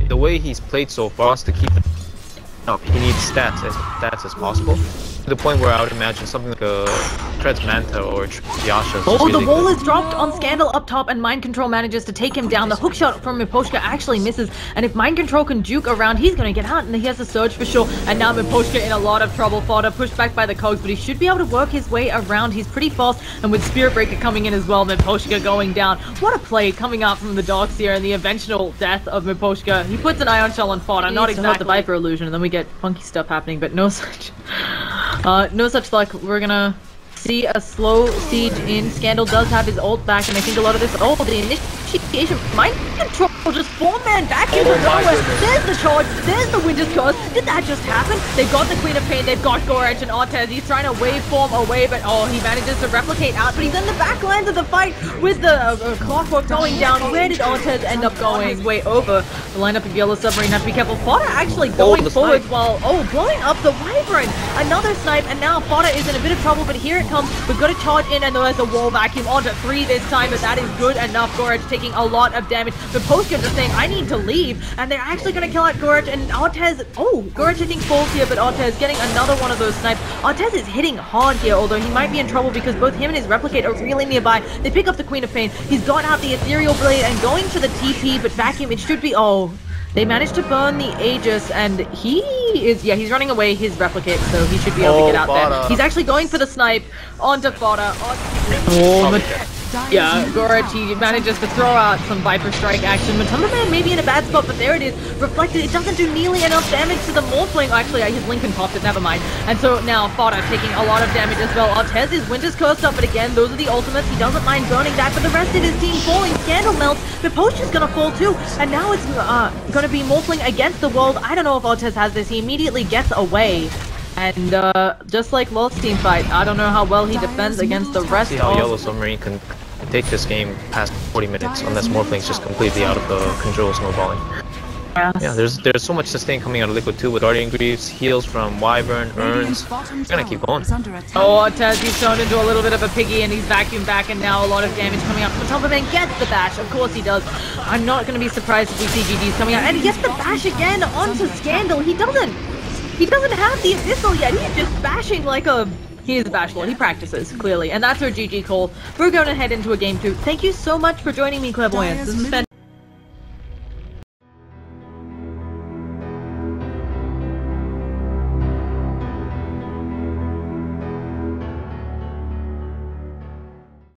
the way he's played so far is to keep it up. He needs stats as possible. To the point where I would imagine something like a Tread's Manta or Yasha. Oh, the wall is dropped on Scandal up top, and Mind Control manages to take him down. The hook shot from Miposhka actually misses, and if Mind Control can juke around, he's gonna get out, and he has a surge for sure. And now Miposhka in a lot of trouble. Fodder pushed back by the cogs, but he should be able to work his way around. He's pretty fast, and with Spirit Breaker coming in as well, Miposhka going down. What a play coming out from the dogs here, and the eventual death of Miposhka. He puts an Ion Shell on Fodder, not exactly the Viper illusion, and then we get funky stuff happening, but no such luck. We're gonna see a slow siege in. Scandal does have his ult back, and I think a lot of this the initiation Mind Control just 4-man back into nowhere. There's the charge, there's the Winter's Curse. Did that just happen? They've got the Queen of Pain, they've got Gorech and Artez. He's trying to waveform away, but he manages to replicate out, but he's in the back lines of the fight with the Clockwork going down. Where did Artez end up going? Way over. The lineup of Yellow Submarine have to be careful. Fodder actually going forwards while blowing up the Wyvern. Another snipe, and now Fodder is in a bit of trouble, but here it comes. We've got to charge in, and there's a wall vacuum onto 3 this time, but that is good enough. Gorech taking a lot of damage. The Postgame just saying, I need to leave, and they're actually going to kill out Gorech, and Artez, Gorech I think falls here, but Artez getting another one of those snipes. Artez is hitting hard here, although he might be in trouble because both him and his Replicate are really nearby. They pick up the Queen of Pain. He's got out the Ethereal Blade and going for the TP, but vacuum, it should be, they managed to burn the Aegis, and he's running away his Replicate, so he should be able to get out there. He's actually going for the snipe onto Fodder. Gorech, he manages to throw out some Viper Strike action. Matumba Man may be in a bad spot, but there it is. Reflected, it doesn't do nearly enough damage to the Morphling. Actually, his Lincoln popped it, never mind. And so now Fodder taking a lot of damage as well. Artez is Winter's Cursed up, but again, those are the ultimates. He doesn't mind burning that, but the rest of his team falling. Scandal melts, but Potion's gonna fall too. And now it's gonna be Morphling against the world. I don't know if Artez has this. He immediately gets away. And just like Lost team fight, I don't know how well he defends against the rest of... See how Yellow Submarine can take this game past 40 minutes unless Morphling's just completely out of the control snowballing. Yeah, there's so much sustain coming out of Liquid 2 with Guardian Greaves, heals from Wyvern, Urns. We're gonna keep going. Artez, he's turned into a little bit of a piggy, and he's vacuumed back, and now a lot of damage coming out. Matumba Man gets the bash, of course he does. I'm not gonna be surprised if we see GG's coming out, and he gets the bash again onto Scandal. He doesn't have the Abyssal yet. He's just bashing like a... He is bashful. He practices, clearly. And that's our GG call. We're going to head into a game 2. Thank you so much for joining me, Clairvoyance. This has been